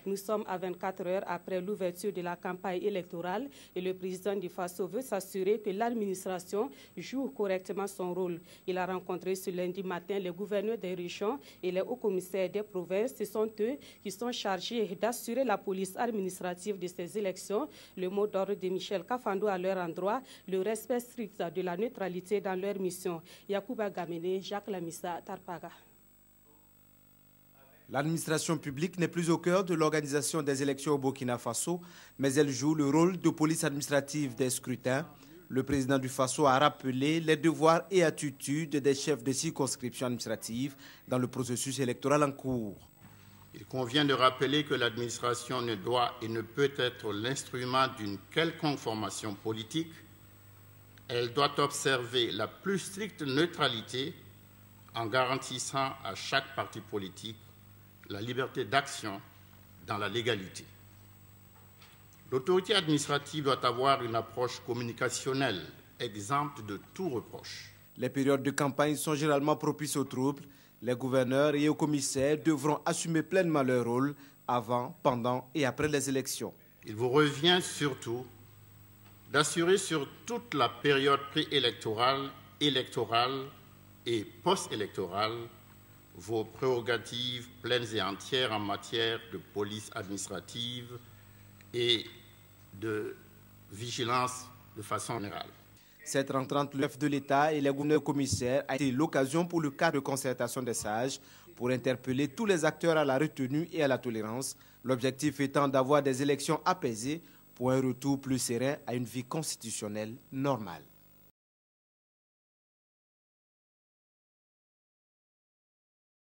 Nous sommes à 24 heures après l'ouverture de la campagne électorale et le président du Faso veut s'assurer que l'administration joue correctement son rôle. Il a rencontré ce lundi matin les gouverneurs des régions et les hauts commissaires des provinces. Ce sont eux qui sont chargés d'assurer la police administrative de ces élections. Le mot d'ordre de Michel Kafando à leur endroit, le respect strict de la neutralité dans leur mission. Yacouba Gamene, Jacques Lamissa, Tarpaga. L'administration publique n'est plus au cœur de l'organisation des élections au Burkina Faso, mais elle joue le rôle de police administrative des scrutins. Le président du Faso a rappelé les devoirs et attitudes des chefs de circonscription administrative dans le processus électoral en cours. Il convient de rappeler que l'administration ne doit et ne peut être l'instrument d'une quelconque formation politique. Elle doit observer la plus stricte neutralité en garantissant à chaque parti politique la liberté d'action dans la légalité. L'autorité administrative doit avoir une approche communicationnelle exempte de tout reproche. Les périodes de campagne sont généralement propices aux troubles. Les gouverneurs et les commissaires devront assumer pleinement leur rôle avant, pendant et après les élections. Il vous revient surtout d'assurer sur toute la période préélectorale, électorale et post-électorale vos prérogatives pleines et entières en matière de police administrative et de vigilance de façon générale. Cette rencontre entre le chef de l'État et les gouverneurs commissaires a été l'occasion pour le cadre de concertation des sages pour interpeller tous les acteurs à la retenue et à la tolérance, l'objectif étant d'avoir des élections apaisées pour un retour plus serein à une vie constitutionnelle normale.